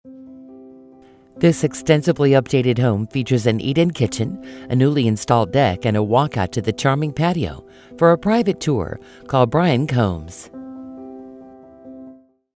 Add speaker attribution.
Speaker 1: This extensively updated home features an eat-in kitchen, a newly installed deck, and a walkout to the charming patio. For a private tour, call Brian Combs.